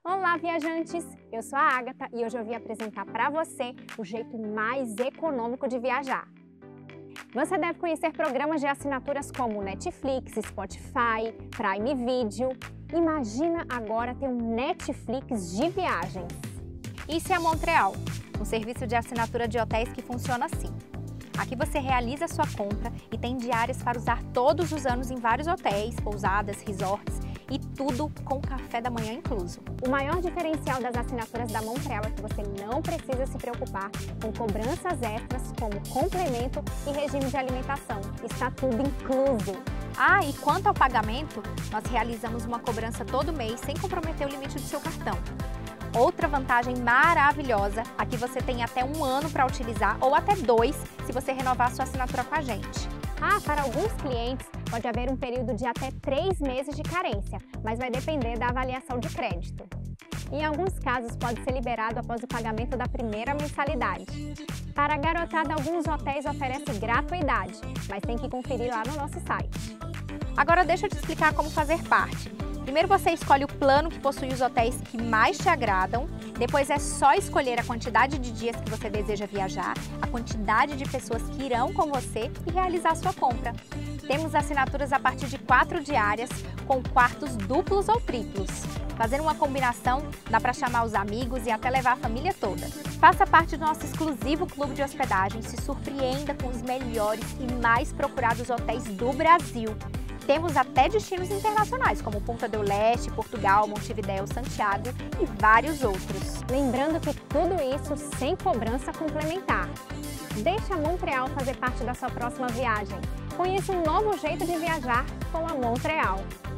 Olá, viajantes! Eu sou a Agatha e hoje eu vim apresentar para você o jeito mais econômico de viajar. Você deve conhecer programas de assinaturas como Netflix, Spotify, Prime Video. Imagina agora ter um Netflix de viagens. Isso é a Montreal, um serviço de assinatura de hotéis que funciona assim. Aqui você realiza a sua compra e tem diárias para usar todos os anos em vários hotéis, pousadas, resorts e tudo com café da manhã incluso. O maior diferencial das assinaturas da Montreal é que você não precisa se preocupar com cobranças extras como complemento e regime de alimentação. Está tudo incluso. E quanto ao pagamento, nós realizamos uma cobrança todo mês sem comprometer o limite do seu cartão. Outra vantagem maravilhosa, aqui você tem até 1 ano para utilizar ou até 2 se você renovar a sua assinatura com a gente. Para alguns clientes pode haver um período de até 3 meses de carência, mas vai depender da avaliação de crédito. Em alguns casos pode ser liberado após o pagamento da primeira mensalidade. Para a garotada, alguns hotéis oferecem gratuidade, mas tem que conferir lá no nosso site. Agora deixa eu te explicar como fazer parte. Primeiro você escolhe o plano que possui os hotéis que mais te agradam, depois é só escolher a quantidade de dias que você deseja viajar, a quantidade de pessoas que irão com você e realizar sua compra. Temos assinaturas a partir de 4 diárias, com quartos duplos ou triplos. Fazendo uma combinação, dá para chamar os amigos e até levar a família toda. Faça parte do nosso exclusivo clube de hospedagem, se surpreenda com os melhores e mais procurados hotéis do Brasil. Temos até destinos internacionais, como Punta del Este, Portugal, Montevidéu, Santiago e vários outros. Lembrando que tudo isso sem cobrança complementar. Deixe a Montreal fazer parte da sua próxima viagem. Conheça um novo jeito de viajar com a Montreal.